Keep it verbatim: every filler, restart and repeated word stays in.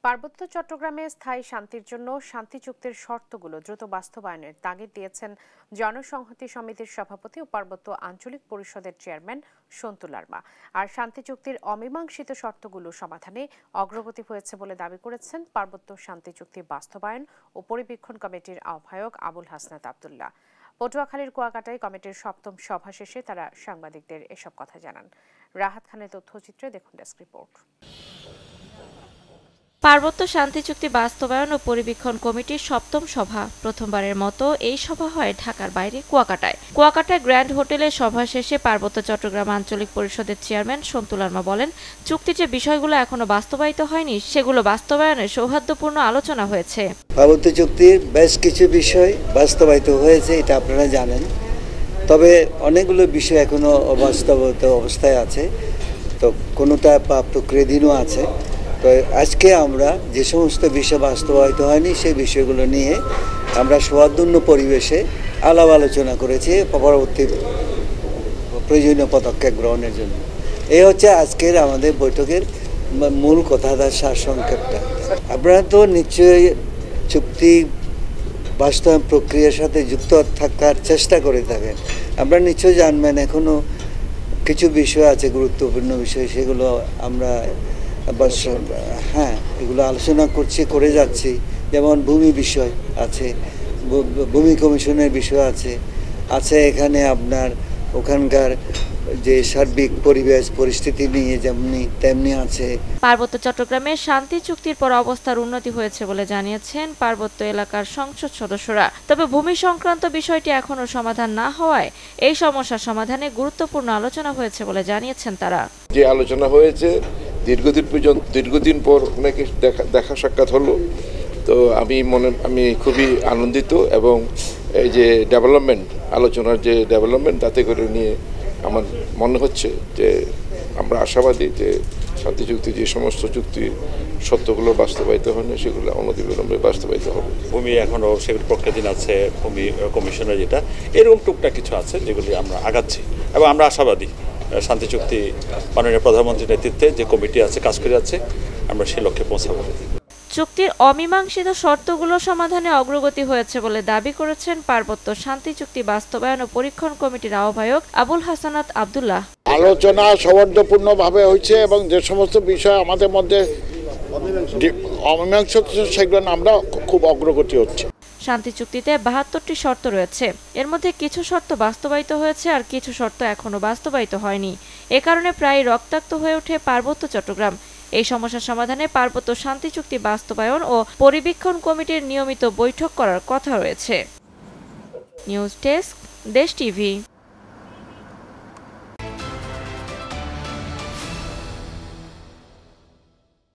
পার্বত্য চট্টগ্রামে স্থায়ী শান্তির জন্য শান্তি চুক্তির শর্তগুলো দ্রুত বাস্তবায়নের তাগিদ দিয়েছেন জনসংহতি সমিতির সভাপতি ও পার্বত্য আঞ্চলিক পরিষদের চেয়ারম্যান সন্তু লারমা। আর শান্তি চুক্তির অমীমাংসিত শর্তগুলো সমাধানে অগ্রগতি হয়েছে বলে দাবি করেছেন পার্বত্য শান্তি চুক্তি বাস্তবায়ন ও পরিবীক্ষণ কমিটির আহ্বায়ক আবুল হাসনাত আবদুল্লাহ। পটুয়াখালীর কুয়াকাটায় কমিটির সপ্তম সভা শেষে তারা সাংবাদিকদের এসব কথা জানান। রাহাত খানের তথ্যচিত্রে দেখুন ডেস্ক রিপোর্ট। পার্বত্য শান্তি চুক্তি বাস্তবায়ন ও পরিবীক্ষণ কমিটির সপ্তম সভা প্রথমবারের মতো এই সভা হয় ঢাকার বাইরে কুয়াকাটায়। কুয়াকাটায় গ্র্যান্ড হোটেলে সভা শেষে পার্বত্য চট্টগ্রাম আঞ্চলিক পরিষদের চেয়ারম্যান সন্তু লারমা বলেন, চুক্তির যে বিষয়গুলো এখনো বাস্তবায়িত হয়নি সেগুলো বাস্তবায়নে সৌহার্দ্যপূর্ণ আলোচনা হয়েছে। পার্বত্য চুক্তির বেশ কিছু বিষয় বাস্তবায়িত হয়েছে, এটা আপনারা জানেন। তবে অনেকগুলো বিষয় এখনো অবাস্তবিত অবস্থায় আছে, তো কোনোটা প্রাপ্ত ক্রেদিনও আছে। তো আজকে আমরা যে সমস্ত বিষয় বাস্তবায়িত হয়নি সেই বিষয়গুলো নিয়ে আমরা সৌহার্দ্যপূর্ণ পরিবেশে আলাপ আলোচনা করেছি পরবর্তী প্রয়োজনীয় পদক্ষেপ গ্রহণের জন্য। এই হচ্ছে আজকের আমাদের বৈঠকের মূল কথাটার সারসংক্ষেপটা। আপনারা তো নিশ্চয়ই চুক্তি বাস্তবায়ন প্রক্রিয়ার সাথে যুক্ত থাকার চেষ্টা করে থাকেন। আপনারা নিশ্চয়ই জানবেন এখনও কিছু বিষয় আছে, গুরুত্বপূর্ণ বিষয়, সেগুলো আমরা হ্যাঁ এগুলো আলোচনা করছি করে যাচ্ছি। যেমন ভূমি বিষয় আছে, ভূমি কমিশনের বিষয় আছে আছে এখানে আপনার ওখানকার যে সার্বিক পরিবেশ পরিস্থিতি নিয়ে যেমনি তেমনি আছে। পার্বত্য চট্টগ্রামে শান্তি চুক্তির পর অবস্থার উন্নতি হয়েছে বলে জানিয়েছেন পার্বত্য এলাকার সংসদ সদস্যরা। তবে ভূমি সংক্রান্ত বিষয়টি এখনো সমাধান না হওয়ায় এই সমস্যা সমাধানে গুরুত্বপূর্ণ আলোচনা হয়েছে বলে জানিয়েছেন তারা। যে আলোচনা হয়েছে দীর্ঘদিন পর্যন্ত দীর্ঘদিন পর অনেকে দেখা দেখা সাক্ষাৎ হলো, তো আমি মনে আমি খুবই আনন্দিত এবং এই যে ডেভেলপমেন্ট আলোচনার যে ডেভেলপমেন্ট তাতে করে নিয়ে আমার মনে হচ্ছে যে আমরা আশাবাদী যে শান্তি চুক্তি যে সমস্ত চুক্তি সত্যগুলো বাস্তবায়িত হয়নি সেগুলো অনতিবিলম্বে বাস্তবায়িত হবে। ভূমি এখনও সেগুলো প্রক্রিয়াধীন আছে, ভূমি কমিশনের যেটা এরকম টুকটাক কিছু আছে যেগুলি আমরা আগাচ্ছি এবং আমরা আশাবাদী শান্তি চুক্তি মাননীয় প্রধানমন্ত্রীর নেতৃত্বে যে কমিটি আছে কাজ করে যাচ্ছে, আমরা সেই লক্ষ্যে পৌঁছাবো। চুক্তির অমীমাংসিত শর্তগুলো সমাধানে অগ্রগতি হয়েছে বলে দাবি করেছেন পার্বত্য শান্তি চুক্তি বাস্তবায়ন ও পরীক্ষণ কমিটির আহ্বায়ক আবুল হাসনাত আবদুল্লাহ। আলোচনা সৌহার্দ্যপূর্ণভাবে হয়েছে এবং যে সমস্ত বিষয় আমাদের মধ্যে অমীমাংসিত সেগুলো আমরা খুব অগ্রগতি হচ্ছে। শান্তি চুক্তিতে বাহাত্তরটি শর্ত রয়েছে, এর মধ্যে কিছু শর্ত বাস্তবায়িত হয়েছে আর কিছু শর্ত এখনো বাস্তবায়িত হয়নি। এ কারণে প্রায় রক্তাক্ত হয়ে ওঠে পার্বত্য চট্টগ্রাম। এই সমস্যা সমাধানে পার্বত্য শান্তি চুক্তি বাস্তবায়ন ও পরিবীক্ষণ কমিটির নিয়মিত বৈঠক করার কথা রয়েছে। News desk, Desh TV.